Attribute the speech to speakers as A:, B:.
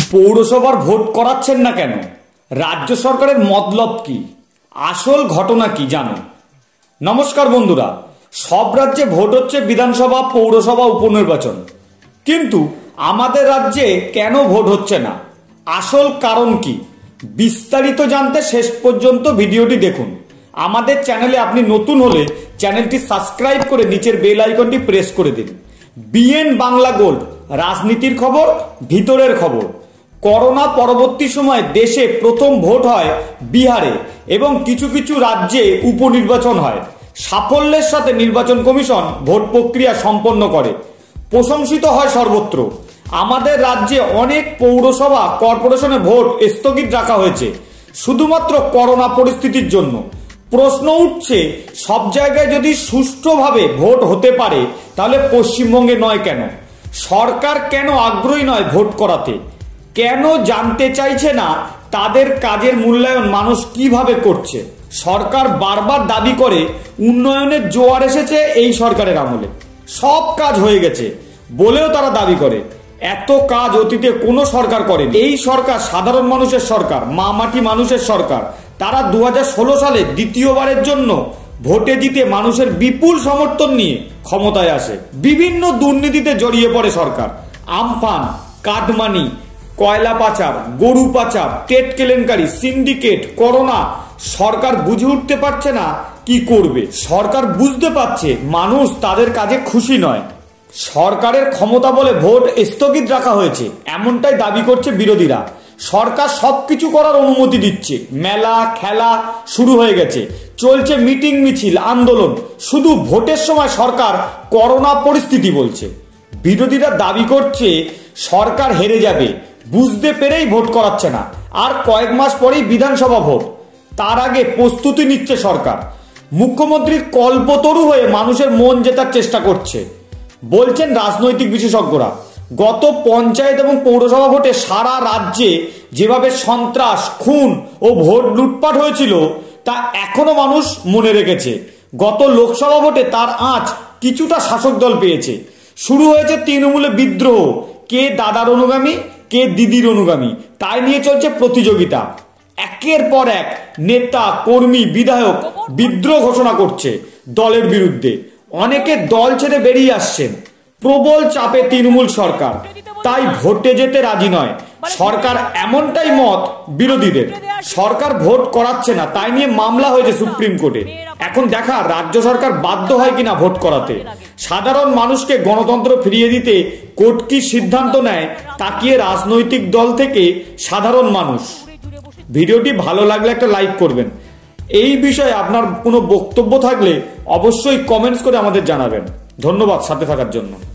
A: পৌরসভার ভোট করাচ্ছেন না কেন? রাজ্য সরকারের মতলব কি? আসল ঘটনা কি জানো? নমস্কার বন্ধুরা, সব রাজ্যে ভোট হচ্ছে বিধানসভা, পৌরসভা, উপনির্বাচন, কিন্তু আমাদের রাজ্যে কেন ভোট হচ্ছে না? আসল কারণ কি? বিস্তারিত জানতে শেষ পর্যন্ত ভিডিওটি দেখুন। আমাদের চ্যানেলে আপনি নতুন হলে চ্যানেলটি সাবস্ক্রাইব করে নিচের বেল আইকনটি প্রেস করে দিন। বিএন বাংলা গোল্ড, রাজনীতির খবর, ভিতরের খবর। করোনা পরবর্তী সময়ে দেশে প্রথম ভোট হয় বিহারে এবং কিছু কিছু রাজ্যে উপনির্বাচন হয়। সাফল্যের সাথে নির্বাচন কমিশন ভোট প্রক্রিয়া সম্পন্ন করে, প্রশংসিত হয় সর্বত্র। আমাদের রাজ্যে অনেক পৌরসভা কর্পোরেশনে ভোট স্থগিত রাখা হয়েছে শুধুমাত্র করোনা পরিস্থিতির জন্য। প্রশ্ন উঠছে, সব জায়গায় যদি সুষ্ঠুভাবে ভোট হতে পারে তাহলে পশ্চিমবঙ্গে নয় কেন? সরকার কেন আগ্রহী নয় ভোট করাতে? কেন জানতে চাইছে না তাদের কাজের মূল্যায়ন মানুষ কিভাবে করছে? সরকার বারবার দাবি করে উন্নয়নের জোয়ার এসেছে এই সরকারের আমলে, সব কাজ হয়ে গেছে বলেও তারা দাবি করে। এত কাজ অতীতে কোনো সরকার করেনি। এই সরকার সাধারণ মানুষের সরকার, মা মাটি মানুষের সরকার। তারা 2016 সালে দ্বিতীয়বারের জন্য ভোটে জিতে মানুষের বিপুল সমর্থন নিয়ে ক্ষমতায় আসে। বিভিন্ন দুর্নীতিতে জড়িয়ে পড়ে সরকার। আমফান, কাটমানি, কয়লা পাচার, গরু পাচার, টেট কেলেঙ্কারি, সিন্ডিকেট, করোনা। সরকার বুঝে উঠতে পারছে না কি করবে। সরকার বুঝতে পারছে মানুষ তাদের কাজে খুশি নয়। সরকারের ক্ষমতা বলে ভোট স্থগিত রাখা হয়েছে এমনটাই দাবি করছে বিরোধীরা। সরকার সবকিছু করার অনুমতি দিচ্ছে, মেলা খেলা শুরু হয়ে গেছে, চলছে মিটিং মিছিল আন্দোলন। শুধু ভোটের সময় সরকার করোনা পরিস্থিতি বলছে। বিরোধীরা দাবি করছে সরকার হেরে যাবে, বুঝতে পেরেই ভোট করাচ্ছে না। আর কয়েক মাস পরেই বিধানসভা ভোট, তার আগে প্রস্তুতি নিচ্ছে সরকার। মুখ্যমন্ত্রী কল্পতরু হয়ে মানুষের মন জেতার চেষ্টা করছে বলছেন রাজনৈতিক বিশেষজ্ঞরা। গত পঞ্চায়েত এবং পৌরসভা ভোটে সারা রাজ্যে যেভাবে সন্ত্রাস, খুন ও ভোট লুটপাট হয়েছিল তা এখনো মানুষ মনে রেখেছে। গত লোকসভা ভোটে তার আঁচ কিছুটা শাসক দল পেয়েছে। শুরু হয়েছে তৃণমূলে বিদ্রোহ, কে দাদার অনুগামী কে দিদির অনুগামী তাই নিয়ে চলছে প্রতিযোগিতা। একের পর এক নেতা, কর্মী, বিধায়ক বিদ্রোহ ঘোষণা করছে দলের বিরুদ্ধে। অনেকে দল ছেড়ে বেরিয়ে আসছেন। প্রবল চাপে তৃণমূল সরকার, তাই ভোটে যেতে রাজি নয় সরকার, এমনটাই মত বিরোধীদের। সরকার ভোট করাচ্ছে না তাই নিয়ে মামলা হয়েছে সুপ্রিম কোর্টে। এখন দেখা রাজ্য সরকার বাধ্য হয় কিনা ভোট করাতে। সাধারণ মানুষকে গণতন্ত্র ফিরিয়ে দিতে কোর্ট কি সিদ্ধান্ত নেয় তাকিয়ে রাজনৈতিক দল থেকে সাধারণ মানুষ। ভিডিওটি ভালো লাগলে একটা লাইক করবেন। এই বিষয়ে আপনার কোনো বক্তব্য থাকলে অবশ্যই কমেন্টস করে আমাদের জানাবেন। ধন্যবাদ সাথে থাকার জন্য।